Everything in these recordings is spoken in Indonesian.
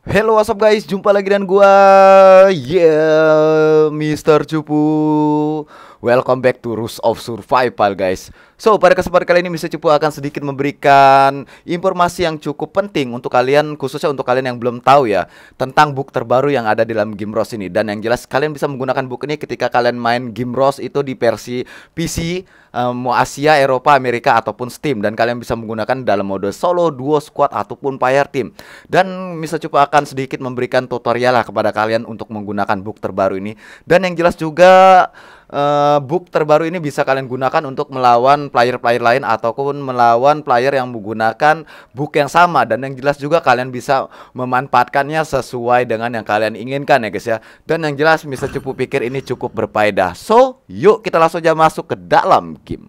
Hello, what's up guys? Jumpa lagi dengan gua, Mr. Cupu. Welcome back to Rules of Survival, guys. So, pada kesempatan kali ini Mr. Cupu akan sedikit memberikan informasi yang cukup penting untuk kalian, khususnya untuk kalian yang belum tahu ya, tentang book terbaru yang ada di dalam game ROS ini. Dan yang jelas kalian bisa menggunakan book ini ketika kalian main game ROS itu di versi PC, mau Asia, Eropa, Amerika ataupun Steam, dan kalian bisa menggunakan dalam mode solo, duo, squad ataupun fire team. Dan Mr. Cupu akan sedikit memberikan tutorial lah kepada kalian untuk menggunakan book terbaru ini. Dan yang jelas juga book terbaru ini bisa kalian gunakan untuk melawan player-player lain ataupun melawan player yang menggunakan book yang sama. Dan yang jelas juga kalian bisa memanfaatkannya sesuai dengan yang kalian inginkan ya guys ya. Dan yang jelas Mr. Cupu pikir ini cukup berfaedah. So, yuk kita langsung aja masuk ke dalam game.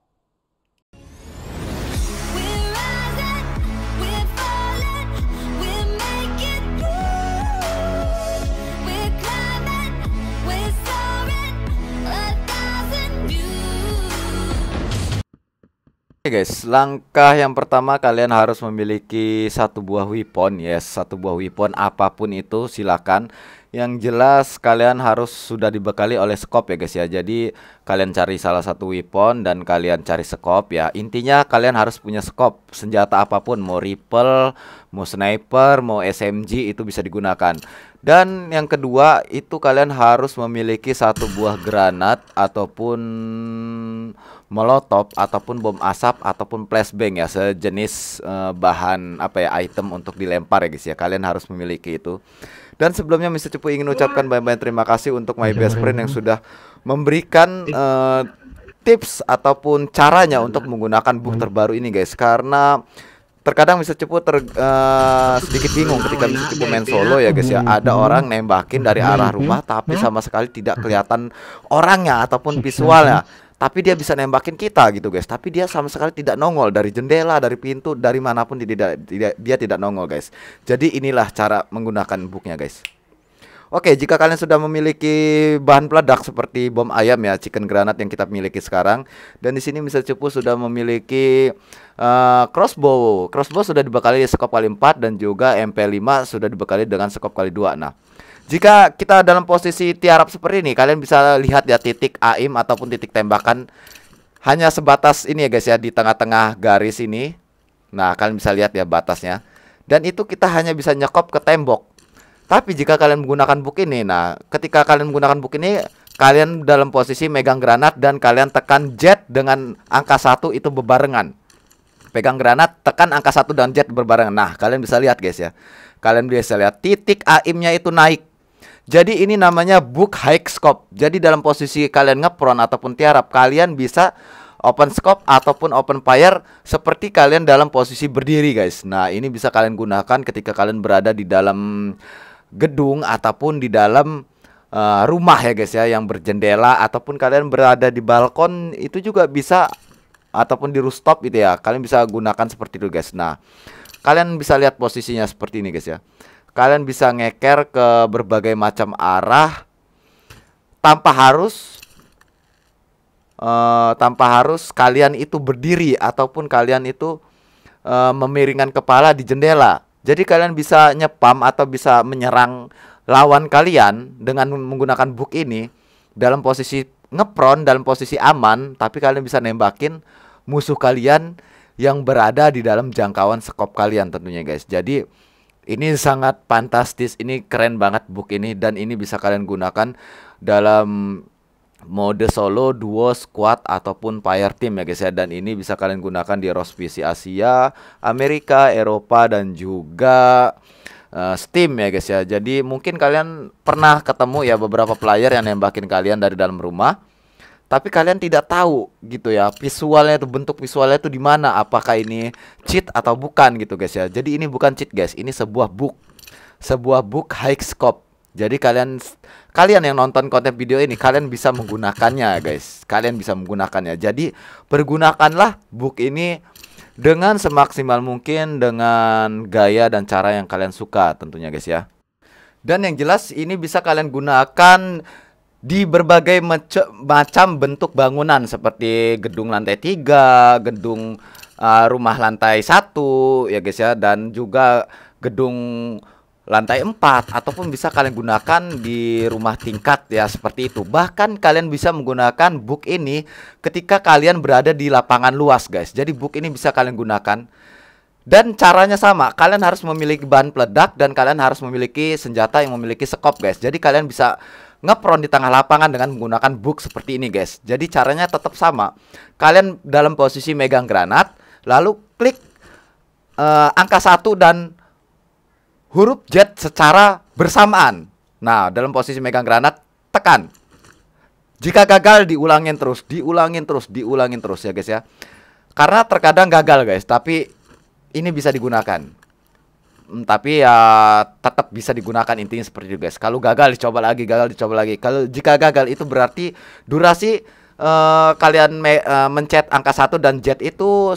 Oke guys, langkah yang pertama kalian harus memiliki satu buah weapon, yes, satu buah weapon apapun itu silakan. Yang jelas kalian harus sudah dibekali oleh scope ya guys ya. Jadi kalian cari salah satu weapon dan kalian cari scope ya. Intinya kalian harus punya scope, senjata apapun, mau rifle, mau sniper, mau SMG itu bisa digunakan. Dan yang kedua itu kalian harus memiliki satu buah granat ataupun molotov ataupun bom asap ataupun flashbang ya, sejenis bahan apa ya, item untuk dilempar ya guys ya. Kalian harus memiliki itu. Dan sebelumnya Mr. Cupu ingin ucapkan banyak-banyak terima kasih untuk my best friend yang sudah memberikan tips ataupun caranya untuk menggunakan book terbaru ini guys. Karena terkadang Mr. Cupu sedikit bingung ketika Mr. Cupu main solo ya guys ya. Ada orang nembakin dari arah rumah tapi sama sekali tidak kelihatan orangnya ataupun visualnya, tapi dia bisa nembakin kita gitu guys. Tapi dia sama sekali tidak nongol dari jendela, dari pintu, dari manapun dia tidak nongol guys. Jadi inilah cara menggunakan booknya guys. Oke, jika kalian sudah memiliki bahan peledak seperti bom ayam ya, chicken granat yang kita miliki sekarang, dan di sini Mr. Cupu sudah memiliki crossbow. Crossbow sudah dibekali skop kali 4 dan juga MP5 sudah dibekali dengan skop kali 2. Nah, jika kita dalam posisi tiarap seperti ini, kalian bisa lihat ya titik aim ataupun titik tembakan hanya sebatas ini ya guys ya, di tengah-tengah garis ini. Nah, kalian bisa lihat ya batasnya. Dan itu kita hanya bisa nyekop ke tembok. Tapi jika kalian menggunakan book ini, nah ketika kalian menggunakan book ini, kalian dalam posisi megang granat dan kalian tekan jet dengan angka 1 itu berbarengan. Pegang granat, tekan angka 1 dan jet berbarengan. Nah, kalian bisa lihat guys ya. Kalian bisa lihat titik aimnya itu naik. Jadi ini namanya book high scope. Jadi dalam posisi kalian ngepron ataupun tiarap, kalian bisa open scope ataupun open fire seperti kalian dalam posisi berdiri guys. Nah, ini bisa kalian gunakan ketika kalian berada di dalam gedung ataupun di dalam rumah ya guys ya, yang berjendela, ataupun kalian berada di balkon itu juga bisa, ataupun di rooftop itu ya, kalian bisa gunakan seperti itu guys. Nah, kalian bisa lihat posisinya seperti ini guys ya. Kalian bisa ngeker ke berbagai macam arah tanpa harus kalian itu berdiri ataupun kalian itu memiringkan kepala di jendela. Jadi kalian bisa nyepam atau bisa menyerang lawan kalian dengan menggunakan book ini dalam posisi ngepron, dalam posisi aman, tapi kalian bisa nembakin musuh kalian yang berada di dalam jangkauan skop kalian tentunya guys. Jadi ini sangat fantastis, ini keren banget book ini, dan ini bisa kalian gunakan dalam mode solo, duo, squad ataupun fire team ya guys ya. Dan ini bisa kalian gunakan di ROS PC Asia, Amerika, Eropa dan juga Steam ya guys ya. Jadi mungkin kalian pernah ketemu ya beberapa player yang nembakin kalian dari dalam rumah, tapi kalian tidak tahu gitu ya visualnya itu, bentuk visualnya itu di mana, apakah ini cheat atau bukan gitu guys ya. Jadi ini bukan cheat guys, ini sebuah book high scope. Jadi kalian yang nonton konten video ini, kalian bisa menggunakannya guys. Kalian bisa menggunakannya. Jadi pergunakanlah book ini dengan semaksimal mungkin, dengan gaya dan cara yang kalian suka tentunya guys ya. Dan yang jelas ini bisa kalian gunakan di berbagai macam bentuk bangunan seperti gedung lantai 3, gedung rumah lantai 1 ya guys ya, dan juga gedung lantai 4 ataupun bisa kalian gunakan di rumah tingkat ya, seperti itu. Bahkan kalian bisa menggunakan book ini ketika kalian berada di lapangan luas guys. Jadi book ini bisa kalian gunakan. Dan caranya sama, kalian harus memiliki bahan peledak dan kalian harus memiliki senjata yang memiliki skop guys. Jadi kalian bisa ngepron di tengah lapangan dengan menggunakan book seperti ini guys. Jadi caranya tetap sama. Kalian dalam posisi megang granat, lalu klik angka 1 dan huruf Z secara bersamaan. Nah, dalam posisi megang granat, tekan. Jika gagal, diulangin terus ya guys ya. Karena terkadang gagal guys, tapi ini bisa digunakan. Tapi ya tetap bisa digunakan, intinya seperti itu guys. Kalau gagal dicoba lagi, Kalau jika gagal itu berarti durasi kalian mencet angka 1 dan Z itu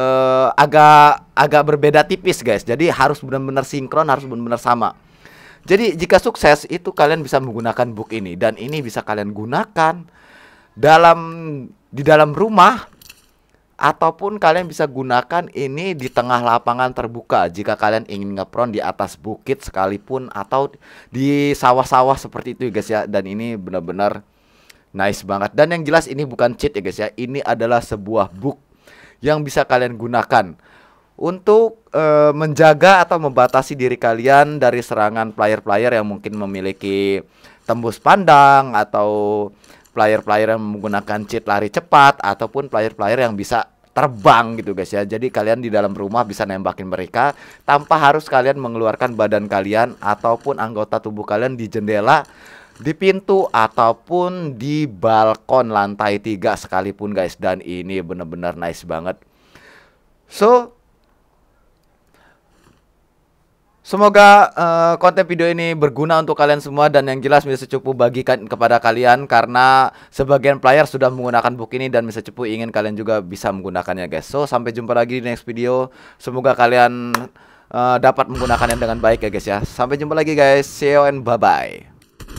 agak berbeda tipis guys. Jadi harus benar-benar sinkron, harus benar-benar sama. Jadi jika sukses itu kalian bisa menggunakan book ini, dan ini bisa kalian gunakan di dalam rumah, ataupun kalian bisa gunakan ini di tengah lapangan terbuka jika kalian ingin ngepron di atas bukit sekalipun, atau di sawah-sawah seperti itu guys ya. Dan ini benar-benar nice banget. Dan yang jelas ini bukan cheat ya guys ya. Ini adalah sebuah book yang bisa kalian gunakan untuk menjaga atau membatasi diri kalian dari serangan player-player yang mungkin memiliki tembus pandang, atau player-player yang menggunakan cheat lari cepat, ataupun player-player yang bisa terbang gitu guys ya. Jadi kalian di dalam rumah bisa nembakin mereka tanpa harus kalian mengeluarkan badan kalian ataupun anggota tubuh kalian di jendela, di pintu, ataupun di balkon lantai 3 sekalipun guys. Dan ini bener-bener nice banget. So semoga konten video ini berguna untuk kalian semua, dan yang jelas bisa cukup bagikan kepada kalian, karena sebagian player sudah menggunakan book ini dan bisa cukup ingin kalian juga bisa menggunakannya guys. So sampai jumpa lagi di next video. Semoga kalian dapat menggunakannya dengan baik ya guys ya. Sampai jumpa lagi guys. See you and bye bye.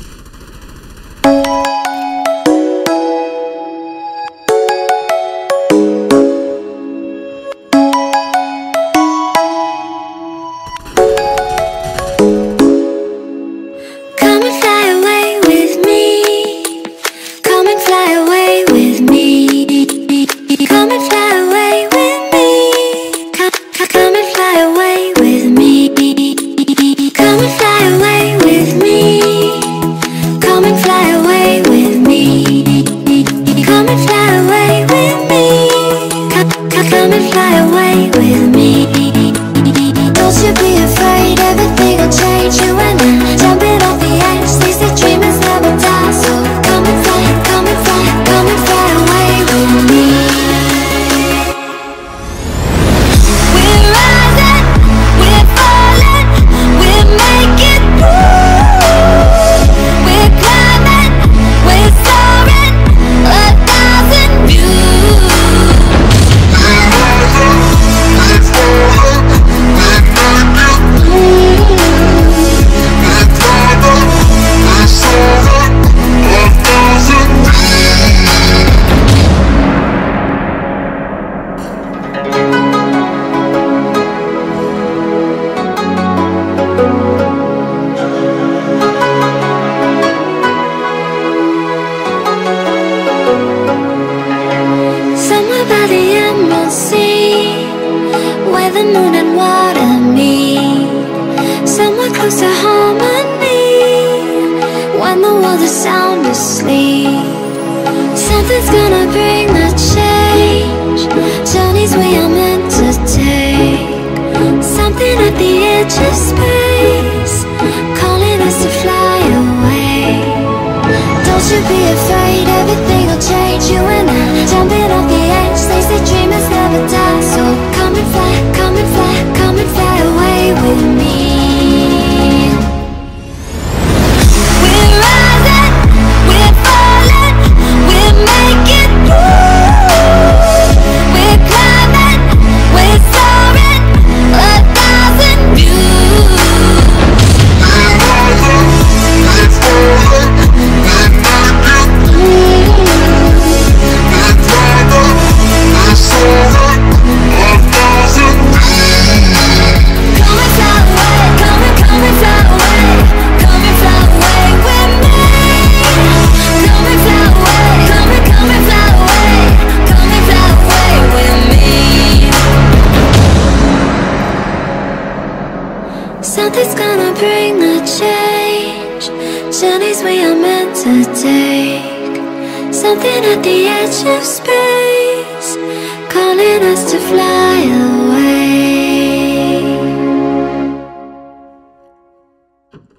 Something's gonna bring the change. Journeys we are meant to take. Something at the edge of space, calling us to fly away. Don't you be afraid, everything will change. You and I, jumping off the edge. They say dreamers never die. So come and fly, come and fly, come and fly away with me. Something's gonna bring the change. Journeys we are meant to take. Something at the edge of space, calling us to fly away.